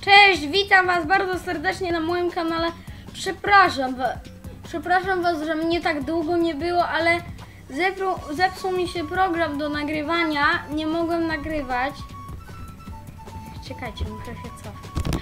Cześć, witam was bardzo serdecznie na moim kanale. Przepraszam was, że mnie tak długo nie było, ale zepsuł mi się program do nagrywania. Nie mogłem nagrywać. Czekajcie, muszę się cofnąć.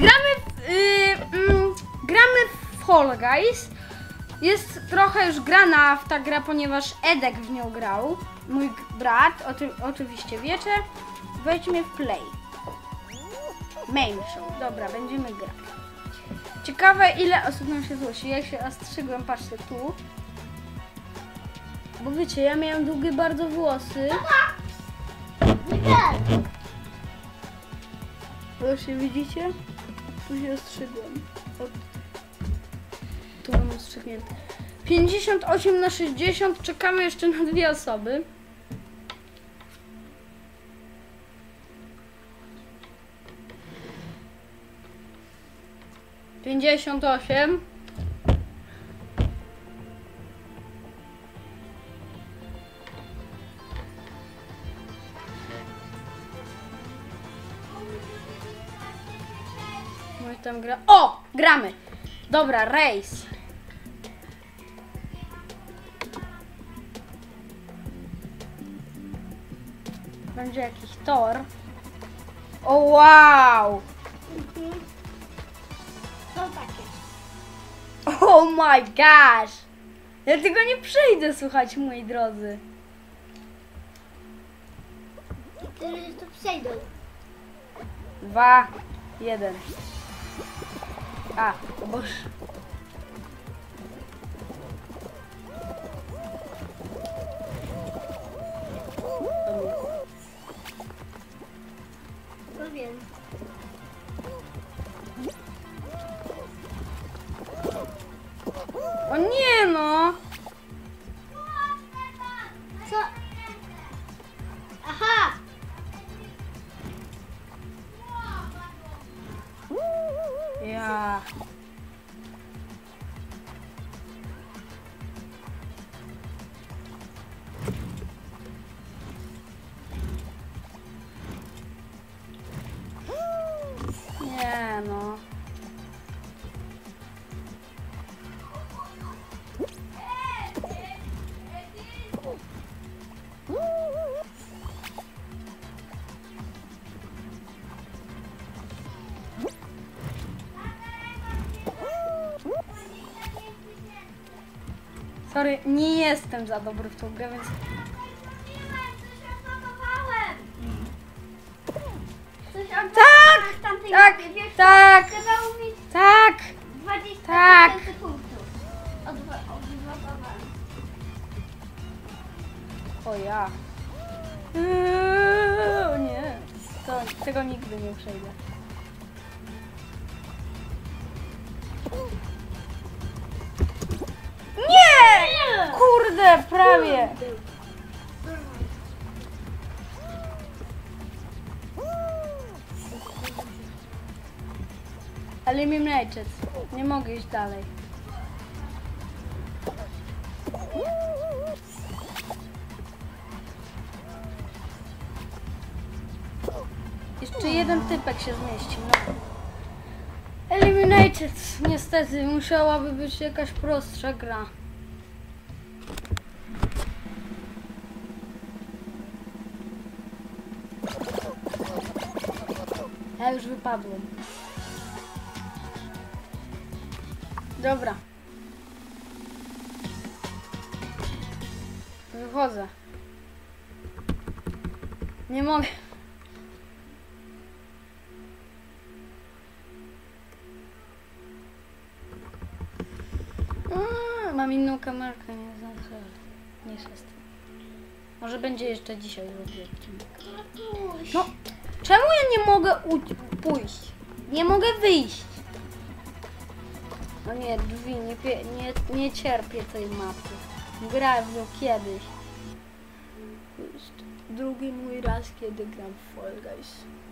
Gramy w Fall Guys. Jest trochę już grana w ta gra, ponieważ Edek w nią grał. Mój brat, oczywiście wiecie. Wejdźmy w play. Main show. Dobra, będziemy grać. Ciekawe, ile osób nam się zgłosi. Ja się ostrzygłem, patrzcie tu. Bo wiecie, ja miałem długie bardzo włosy. Proszę, widzicie? Tu się ostrzygłem. Tu mam ostrzygnięte. 58 na 60. Czekamy jeszcze na 2 osoby. Pięćdziesiąt 8. Mój tam gra. O! Gramy! Dobra, race. Będzie jakiś tor. O wow! Co takie? Oh my gosh! Ja tego nie przejdę, słuchajcie, moi drodzy. Tyle, że to przejdą. 2, 1. A, o Boże. No wiem. O nie no! Co? Aha! Ja. Nie no. Sorry, nie jestem za dobry w tą grę, więc... Tak! Tak! Tak! 20 Tak. punktów. Odblokowałem. O ja. O nie. Tego nigdy nie przejdę. Nie! Kurde, prawie. Eliminated. Nie mogę iść dalej. Jeszcze jeden typek się zmieścił. No. Eliminated. Niestety, musiałaby być jakaś prostsza gra. Ja już wypadłem. Dobra. Wychodzę. Nie mogę. Mam inną kamerkę, nie znaczy. Niestety. Może będzie jeszcze dzisiaj robię odcinek. No, czemu ja nie mogę pójść? Nie mogę wyjść. No nie, drzwi, nie cierpię tej mapy. Grałem w nią kiedyś. To jest drugi mój raz, kiedy gram w Fall Guys.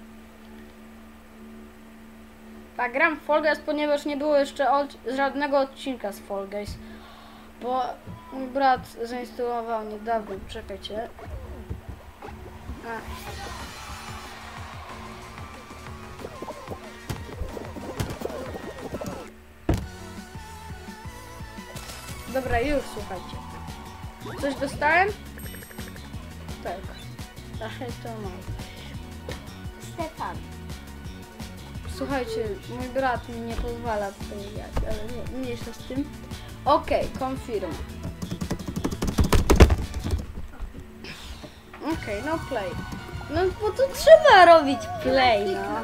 Tak, gram w Fall Guys, ponieważ nie było jeszcze żadnego odcinka z Fall Guys. Bo mój brat zainstalował niedawno. Czekajcie. Dobra, już słuchajcie. Coś dostałem? Tak. Trochę to mam. Stefan. Słuchajcie, mój brat mi nie pozwala tutaj jechać, ale nie, mniejsza z tym. Okej, confirm. Okej, no play. No bo tu trzeba robić play, no.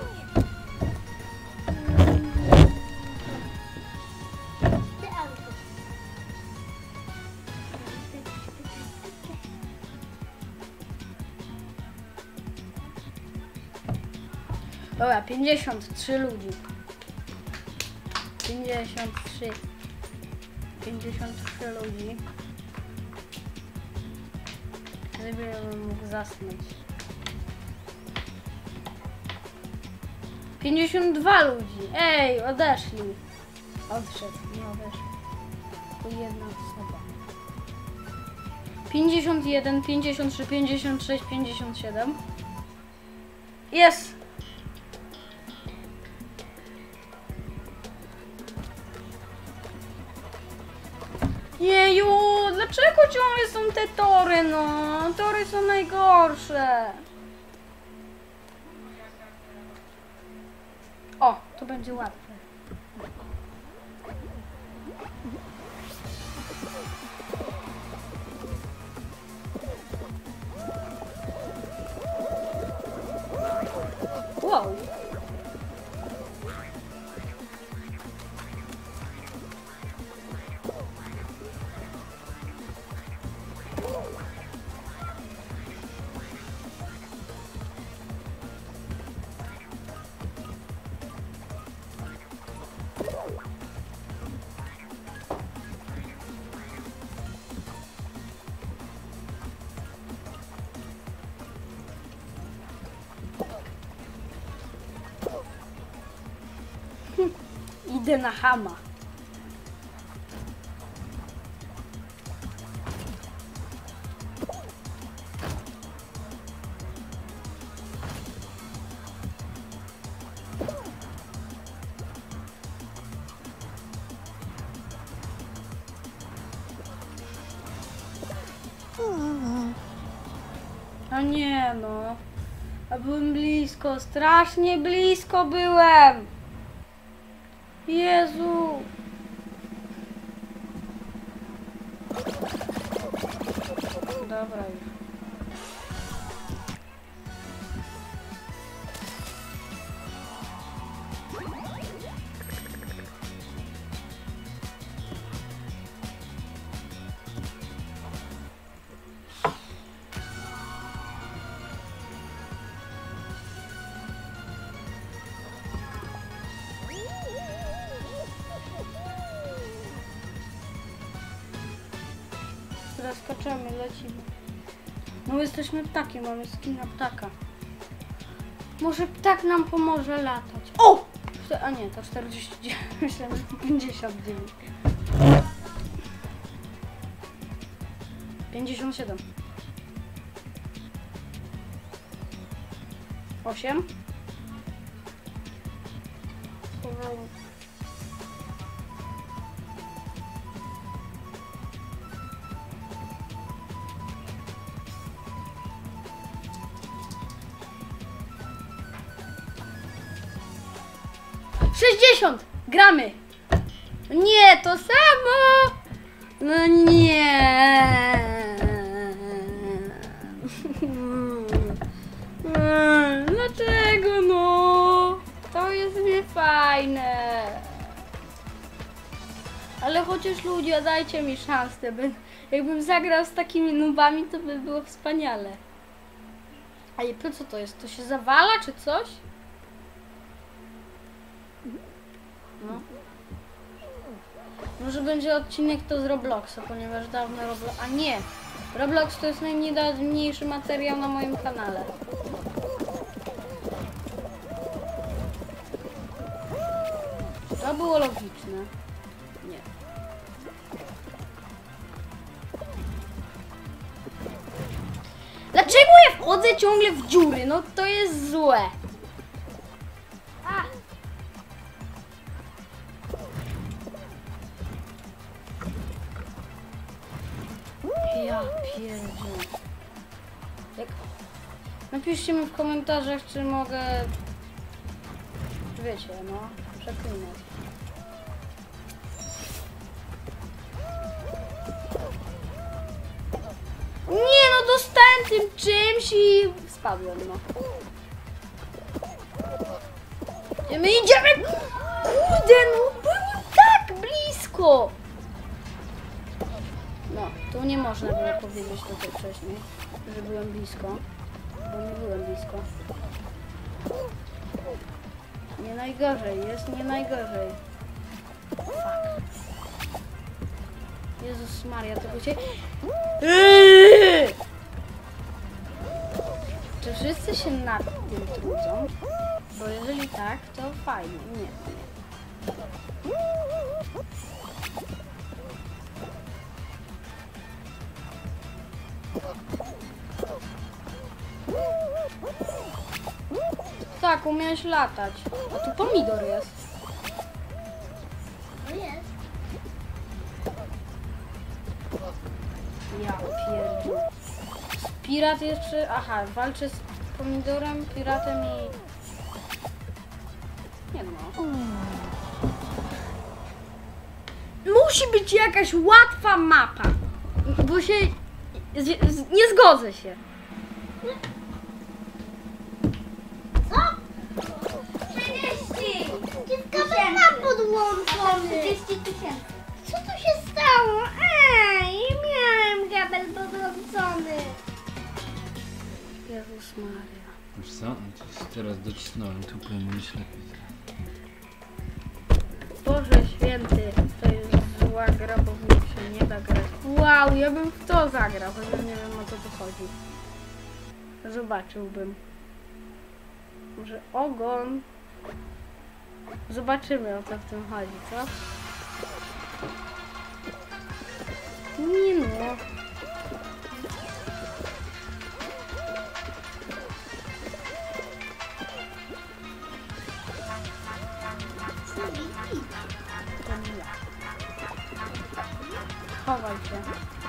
Ty auto. Dobra, 53 ludzi. 53 ludzi. Żebym mógł zasnąć. 52 ludzi. Ej, odeszli. Odszedł, nie odeszli. Tylko jedna osoba. 51, 53, 56, 57. Jest! Jeju, dlaczego ciągle są te tory, no? Tory są najgorsze. O, to będzie łatwe. Wow. Idę na Hama. No nie no. A byłem blisko, strasznie blisko byłem. Jezu. Dobra już. Teraz skaczemy, lecimy. No jesteśmy ptakiem, mamy skina ptaka. Może ptak nam pomoże latać. O! A nie, to 49, myślałem, że 59. 57. 8. 60! Gramy! Nie, to samo! No nie! Dlaczego no? To jest niefajne. Ale chociaż ludzie, dajcie mi szansę. Jakbym zagrał z takimi nubami, to by było wspaniale. A po co to jest? To się zawala czy coś? No. Może będzie odcinek to z Robloxa, ponieważ dawno Roblox... A nie! Roblox to jest najmniejszy materiał na moim kanale. To było logiczne. Nie. Dlaczego ja wchodzę ciągle w dziury? No to jest złe. Ja pierdzielę. Jak... Napiszcie mi w komentarzach, czy mogę... Wiecie, no, przeklinać. Nie no, dostałem tym czymś i spadłem, no. Idziemy! Kurde, no było tak blisko! No, tu nie można było powiedzieć tego wcześniej, że byłem blisko, bo nie byłem blisko. Nie najgorzej, jest nie najgorzej. Fuck. Jezus Maria, tego się... Czy wszyscy się nad tym trudzą? Bo jeżeli tak, to fajnie. Nie. Tak, umiałeś latać. A tu pomidor jest. No jest. Ja pierdzielę. Pirat jeszcze... Aha, walczy z pomidorem, piratem i... Nie no. Musi być jakaś łatwa mapa. Bo się... Nie zgodzę się. Co? 30! Kabel ma podłączony. 30 000. Co tu się stało? Nie miałem kabel podłączony. Jezus Maria. Wiesz co? Teraz docisnąłem tupę i myślę. Boże święty, to jest zła gra, bo w niej się nie da grać. Wow, ja bym w to zagrał, chociaż nie wiem, o co tu chodzi. Zobaczyłbym. Może ogon. Zobaczymy, o co w tym chodzi, co? Nie no. To nie ja. Chowaj się.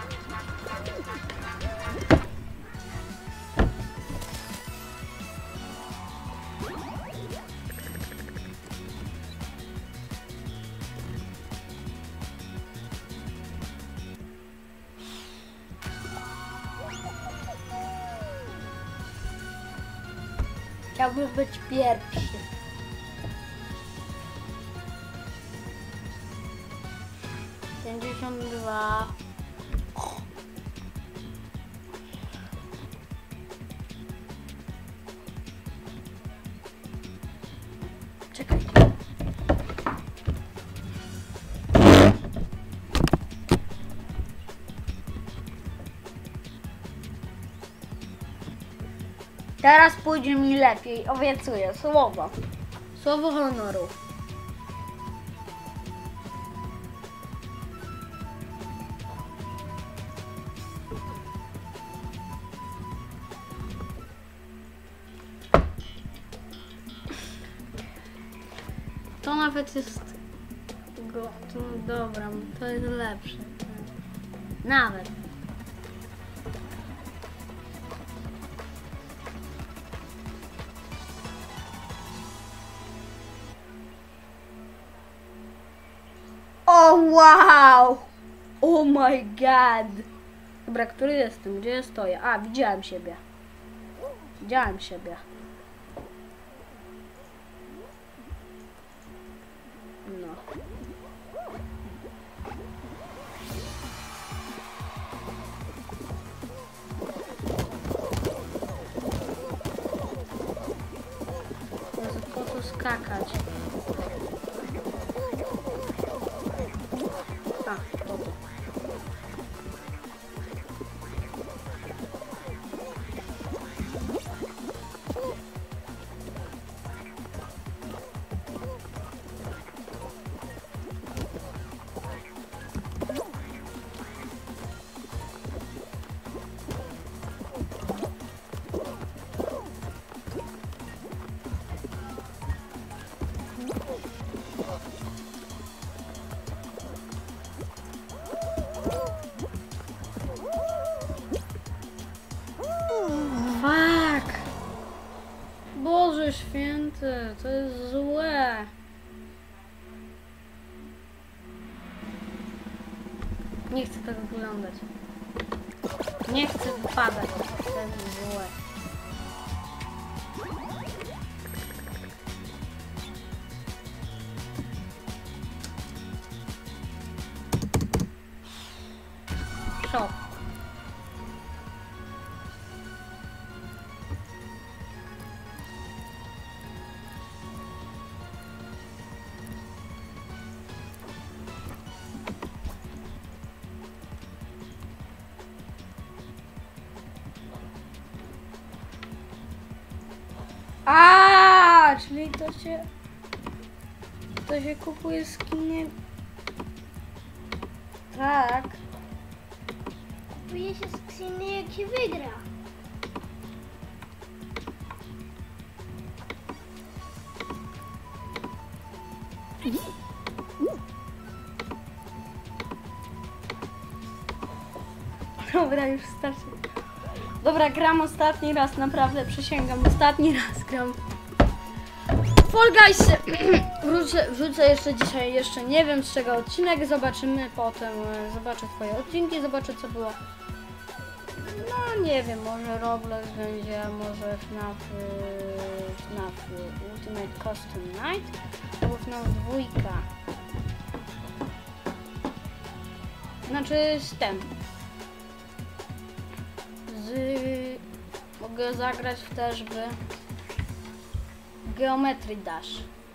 Chciałbym być pierwszy. Pięćdziesiąt dwa. Czekajcie. Teraz pójdzie mi lepiej, obiecuję, słowo. Słowo honoru. To nawet jest... Dobra, to jest lepsze. Nawet. O wow! Oh my god! Dobra, który jestem? Gdzie ja stoję? A, widziałem siebie. Widziałem siebie. No. Jezu, po co skakać? A, po to. Boże święty, to jest złe. Nie chcę tego oglądać. Nie chcę wypadać. To jest złe. Szok. Czyli to się kupuje skinie. Tak. Kupuje się skrzynę, jak się wygra. Dobra, już starczy. Dobra, gram ostatni raz, naprawdę przysięgam, ostatni raz gram. Fall Guys! Wrzucę jeszcze dzisiaj, nie wiem z czego odcinek, zobaczymy potem, zobaczę twoje odcinki, zobaczę co było. No nie wiem, może Roblox będzie, może FNAF Ultimate Custom Night, albo FNAF 2. Znaczy z tym. Mogę zagrać też w Geometry Dash.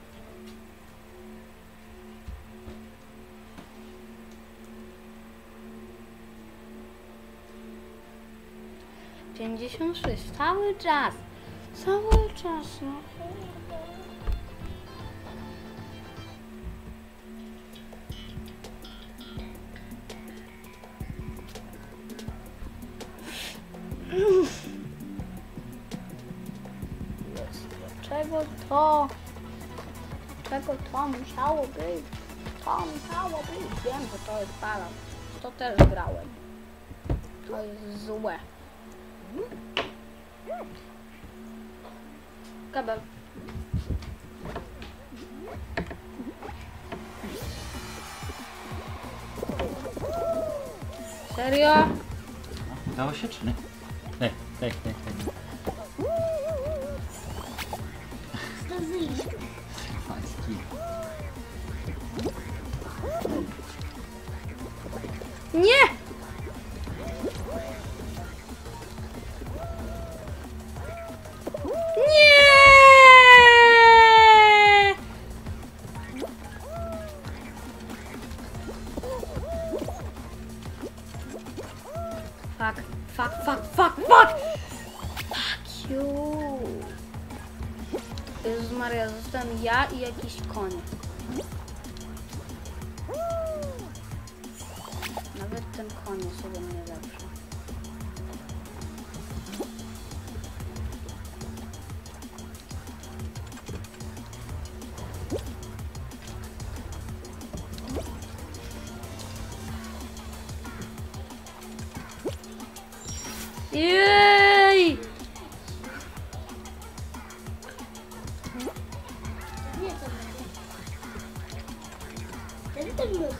Cały czas, no. Czego to musiało być? Wiem, że to jest balans. To też grałem. To jest złe. Kabel. Serio? Udało się czy nie? Hej. Zdarzyliśmy. Pański. Nie! Fuck you. Jezus Maria, zostałem ja i jakiś koń. Nawet ten koń jest ode mnie lepszy. Jej! Nie, to będzie. Ten już.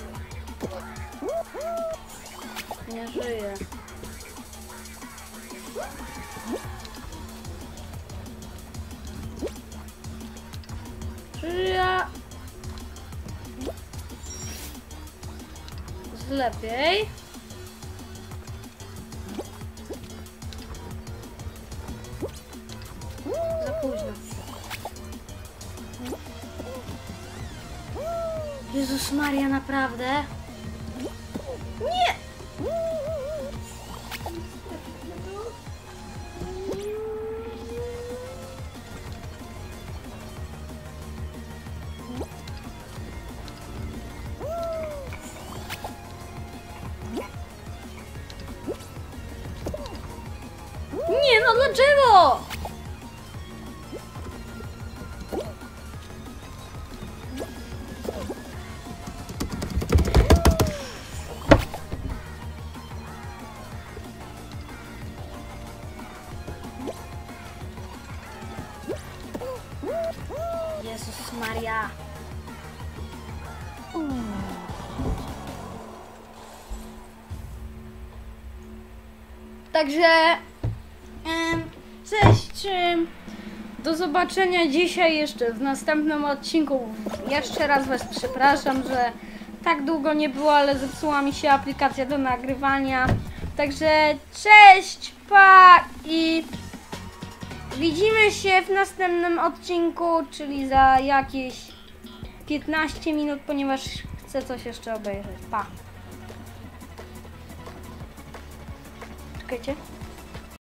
Nie żyje. Żyje. Lepiej. Za późno. Jezus Maria, naprawdę? Nie! Nie, no dlaczego? Maria. Także cześć. Do zobaczenia dzisiaj jeszcze w następnym odcinku. Jeszcze raz Was przepraszam, że tak długo nie było, ale zepsuła mi się aplikacja do nagrywania. Także cześć, pa i widzimy się w następnym odcinku, czyli za jakieś 15 minut, ponieważ chcę coś jeszcze obejrzeć. Pa. Czekajcie.